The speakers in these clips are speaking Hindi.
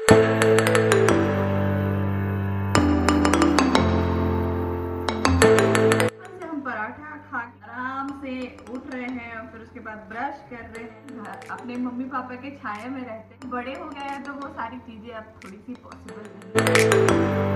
हम पराठा खा आराम से उठ रहे हैं और फिर उसके बाद ब्रश कर रहे हैं। अपने मम्मी पापा के छाया में रहते हैं, बड़े हो गए हैं तो वो सारी चीजें अब थोड़ी सी पॉसिबल नहीं।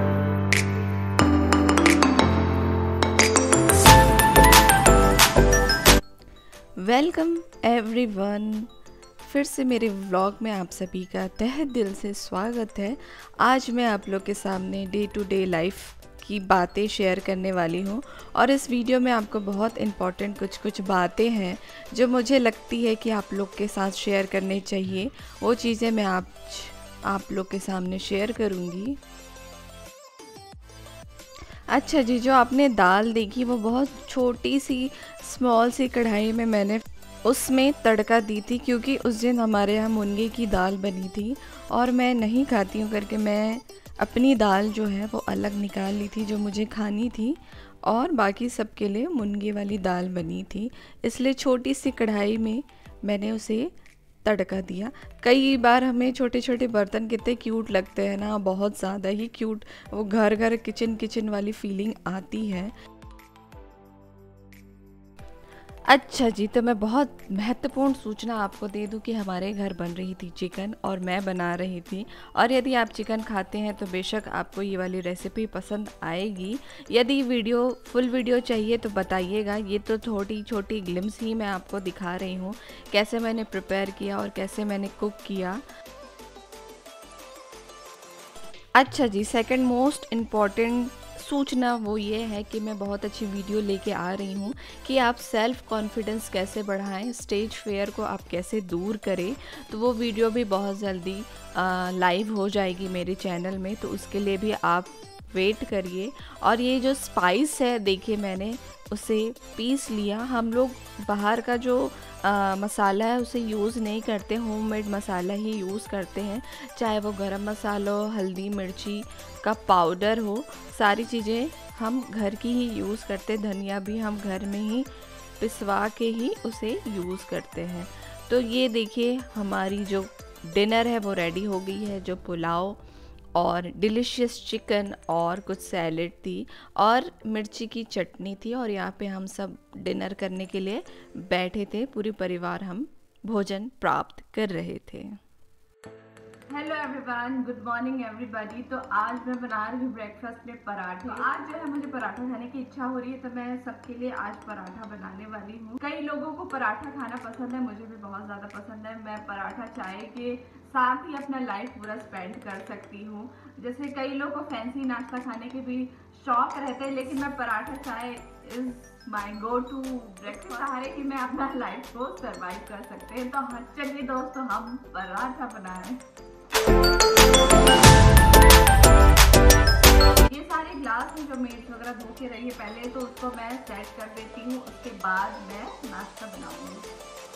वेलकम एवरीवन, फिर से मेरे व्लॉग में आप सभी का तहे दिल से स्वागत है। आज मैं आप लोग के सामने डे टू डे लाइफ की बातें शेयर करने वाली हूँ और इस वीडियो में आपको बहुत इम्पॉर्टेंट कुछ बातें हैं जो मुझे लगती है कि आप लोग के साथ शेयर करनी चाहिए। वो चीज़ें मैं आप लोग के सामने शेयर करूँगी। अच्छा जी, जो आपने दाल देखी वो बहुत छोटी सी स्मॉल सी कढ़ाई में मैंने उसमें तड़का दी थी, क्योंकि उस दिन हमारे यहाँ मुनगे की दाल बनी थी और मैं नहीं खाती हूँ करके मैं अपनी दाल जो है वो अलग निकाल ली थी जो मुझे खानी थी, और बाकी सबके लिए मुनगे वाली दाल बनी थी। इसलिए छोटी सी कढ़ाई में मैंने उसे तड़का दिया। कई बार हमें छोटे छोटे बर्तन कितने क्यूट लगते हैं ना, बहुत ज़्यादा ही क्यूट, वो घर घर किचन वाली फीलिंग आती है। अच्छा जी, तो मैं बहुत महत्वपूर्ण सूचना आपको दे दूं कि हमारे घर बन रही थी चिकन और मैं बना रही थी। और यदि आप चिकन खाते हैं तो बेशक आपको ये वाली रेसिपी पसंद आएगी। यदि फुल वीडियो चाहिए तो बताइएगा। ये तो थोड़ी छोटी ग्लिम्स ही मैं आपको दिखा रही हूँ कैसे मैंने प्रिपेयर किया और कैसे मैंने कुक किया। अच्छा जी, सेकंड मोस्ट इम्पॉर्टेंट सूचना वो ये है कि मैं बहुत अच्छी वीडियो लेके आ रही हूँ कि आप सेल्फ़ कॉन्फिडेंस कैसे बढ़ाएं, स्टेज फेयर को आप कैसे दूर करें। तो वो वीडियो भी बहुत जल्दी लाइव हो जाएगी मेरे चैनल में, तो उसके लिए भी आप वेट करिए। और ये जो स्पाइस है देखिए, मैंने उसे पीस लिया। हम लोग बाहर का जो मसाला है उसे यूज़ नहीं करते, होममेड मसाला ही यूज़ करते हैं, चाहे वो गरम मसाला हो, हल्दी मिर्ची का पाउडर हो, सारी चीज़ें हम घर की ही यूज़ करते। धनिया भी हम घर में ही पिसवा के ही उसे यूज़ करते हैं। तो ये देखिए, हमारी जो डिनर है वो रेडी हो गई है। जो पुलाव और डिलीशियस चिकन और कुछ सैलेड थी और मिर्ची की चटनी थी, और यहाँ पे हम सब डिनर करने के लिए बैठे थे। पूरे परिवार हम भोजन प्राप्त कर रहे थे। Hello everyone, good morning everybody. तो आज मैं बना रही हूँ ब्रेकफास्ट में पराठे। तो आज जो है मुझे पराठा खाने की इच्छा हो रही है, तो मैं सबके लिए आज पराठा बनाने वाली हूँ। कई लोगों को पराठा खाना पसंद है, मुझे भी बहुत ज़्यादा पसंद है। मैं पराठा चाय के साथ ही अपना लाइफ पूरा स्पेंड कर सकती हूँ। जैसे कई लोगों को फैंसी नाश्ता खाने के भी शौक रहते हैं, लेकिन मैं paratha chai is my go to breakfast सहारे कि मैं अपना लाइफ को सर्वाइव कर सकते हैं। तो चलिए दोस्तों, हम पराठा बनाएं। ये सारे ग्लास हैं जो मेज वगैरह धो के रही है पहले, तो उसको मैं सेट कर देती हूँ, उसके बाद मैं नाश्ता बनाऊंगी।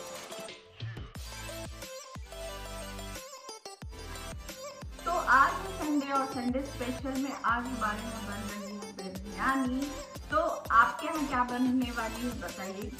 तो आज है संडे और संडे स्पेशल में आज हमारे यहाँ बन रही है बिरयानी। तो आपके यहाँ क्या बनने वाली है बताइए।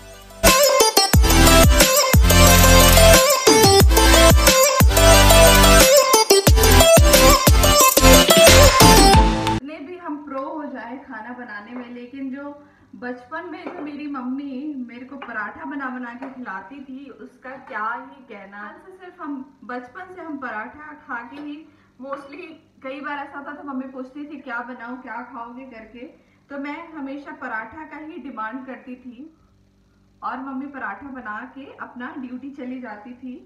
खाना बनाने में, लेकिन जो बचपन में जो मेरी मम्मी मेरे को पराठा बना के खिलाती थी उसका क्या ही कहना। सिर्फ हम बचपन से हम पराठा खा के ही मोस्टली, कई बार ऐसा होता था मम्मी पूछती थी क्या बनाऊं, क्या खाओगे करके, तो मैं हमेशा पराठा का ही डिमांड करती थी और मम्मी पराठा बना के अपना ड्यूटी चली जाती थी।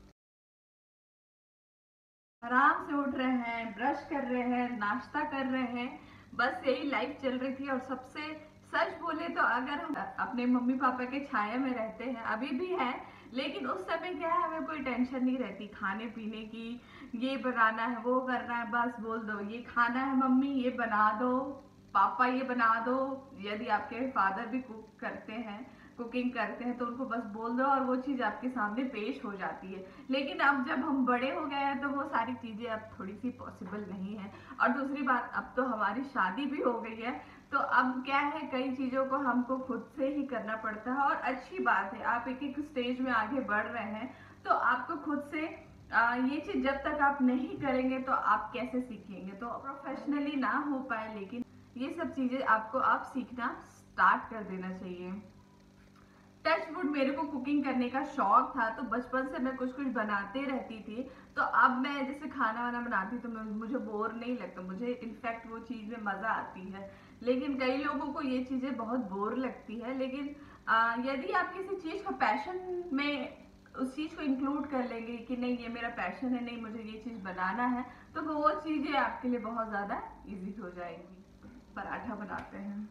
आराम से उठ रहे हैं, ब्रश कर रहे हैं, नाश्ता कर रहे हैं, बस यही लाइफ चल रही थी। और सबसे सच बोले तो अगर हम अपने मम्मी पापा के छाया में रहते हैं, अभी भी है, लेकिन उस समय क्या है, हमें कोई टेंशन नहीं रहती खाने पीने की, ये बनाना है वो करना है, बस बोल दो ये खाना है मम्मी ये बना दो, पापा ये बना दो। यदि आपके फादर भी कुकिंग करते हैं तो उनको बस बोल दो और वो चीज़ आपके सामने पेश हो जाती है। लेकिन अब जब हम बड़े हो गए हैं तो वो सारी चीज़ें अब थोड़ी सी पॉसिबल नहीं है। और दूसरी बात, अब तो हमारी शादी भी हो गई है, तो अब क्या है, कई चीज़ों को हमको खुद से ही करना पड़ता है। और अच्छी बात है, आप एक एक स्टेज में आगे बढ़ रहे हैं तो आपको खुद से ये चीज जब तक आप नहीं करेंगे तो आप कैसे सीखेंगे। तो प्रोफेशनली ना हो पाए, लेकिन ये सब चीजें आपको आप सीखना स्टार्ट कर देना चाहिए। टच वुड, मेरे को कुकिंग करने का शौक था, तो बचपन से मैं कुछ कुछ बनाते रहती थी। तो अब मैं जैसे खाना वाना बनाती तो मुझे बोर नहीं लगता, मुझे इनफैक्ट वो चीज़ में मज़ा आती है। लेकिन कई लोगों को ये चीज़ें बहुत बोर लगती है। लेकिन यदि आप किसी चीज़ को पैशन में उस चीज़ को इंक्लूड कर लेंगे कि नहीं ये मेरा पैशन है, नहीं मुझे ये चीज़ बनाना है, तो वो चीज़ें आपके लिए बहुत ज़्यादा ईजी हो जाएंगी। पराठा बनाते हैं।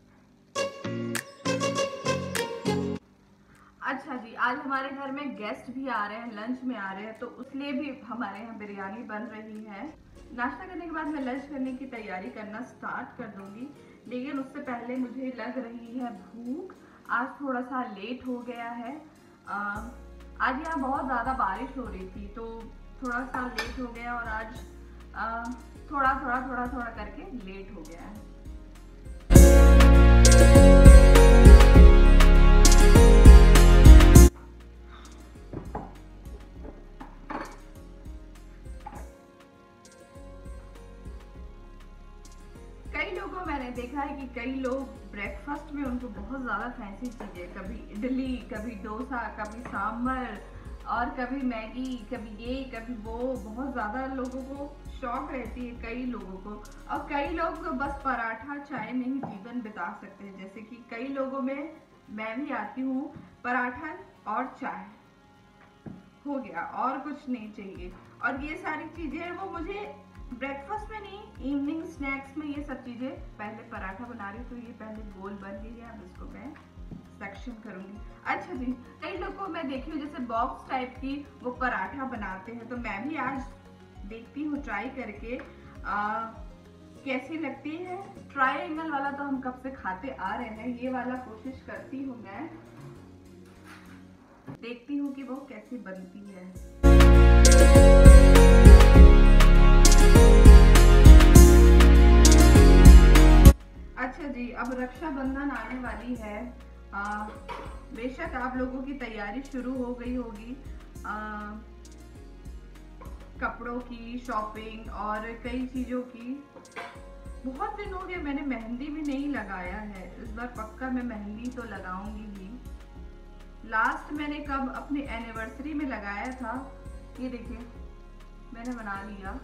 अच्छा जी, आज हमारे घर में गेस्ट भी आ रहे हैं, लंच में आ रहे हैं, तो उसलिए भी हमारे यहाँ बिरयानी बन रही है। नाश्ता करने के बाद मैं लंच करने की तैयारी करना स्टार्ट कर दूंगी, लेकिन उससे पहले मुझे लग रही है भूख। आज थोड़ा सा लेट हो गया है। आज यहाँ बहुत ज़्यादा बारिश हो रही थी, तो थोड़ा सा लेट हो गया, और आज थोड़ा करके लेट हो गया है। कई लोगों मैंने देखा है कि कई लोग ब्रेकफास्ट में उनको बहुत ज़्यादा फैंसी चीज़ें, कभी इडली, कभी डोसा, कभी सांभर, और कभी मैगी, कभी ये कभी वो, बहुत ज़्यादा लोगों को शौक रहती है कई लोगों को। और कई लोग बस पराठा चाय में ही जीवन बिता सकते हैं, जैसे कि कई लोगों में मैं भी आती हूँ। पराठा और चाय हो गया, और कुछ नहीं चाहिए। और ये सारी चीज़ें वो मुझे ब्रेकफास्ट में नहीं, इवनिंग स्नैक्स में ये सब चीज़ें। पहले पराठा बना रही तो ये पहले गोल बन गई है, अब इसको मैं सेक्शन करूंगी। अच्छा जी, कई लोग को मैं देखी हूँ जैसे बॉक्स टाइप की वो पराठा बनाते हैं, तो मैं भी आज देखती हूँ ट्राई करके कैसी लगती है। ट्रायंगल वाला तो हम कब से खाते आ रहे हैं, ये वाला कोशिश करती हूँ मैं, देखती हूँ कि वो कैसी बनती है। अच्छा जी, अब रक्षाबंधन आने वाली है। बेशक आप लोगों की तैयारी शुरू हो गई होगी, कपड़ों की शॉपिंग और कई चीज़ों की। बहुत दिन हो गए मैंने मेहंदी भी नहीं लगाया है, इस बार पक्का मैं मेहंदी तो लगाऊंगी ही। लास्ट मैंने कब अपनी एनिवर्सरी में लगाया था, ये देखिए मैंने बना लिया।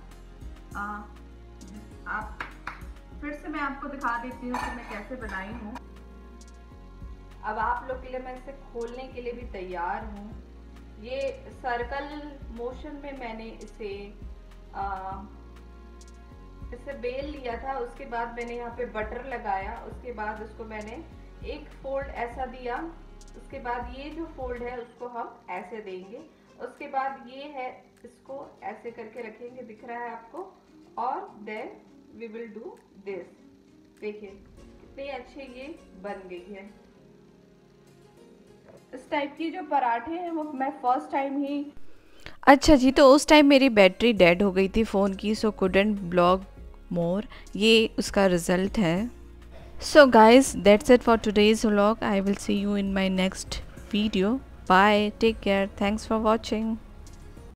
आप फिर से मैं आपको दिखा देती हूँ कि मैं कैसे बनाई हूँ। अब आप लोग के लिए मैं इसे खोलने के लिए भी तैयार हूँ। ये सर्कल मोशन में मैंने इसे बेल लिया था, उसके बाद मैंने यहाँ पे बटर लगाया, उसके बाद उसको मैंने एक फोल्ड ऐसा दिया, उसके बाद ये जो फोल्ड है उसको हम ऐसे देंगे, उसके बाद ये है इसको ऐसे करके रखेंगे, दिख रहा है आपको, और then we will do this. देखिए कितनी अच्छी ये बन गई है। इस टाइप की जो पराठे हैं वो मैं फर्स्ट टाइम ही। अच्छा जी, तो उस टाइम मेरी बैटरी डेड हो गई थी फ़ोन की, सो कुडंट ब्लॉग मोर, ये उसका रिज़ल्ट है। So guys, that's it for today's vlog. I will see you in my next video. Bye, take care, thanks for watching.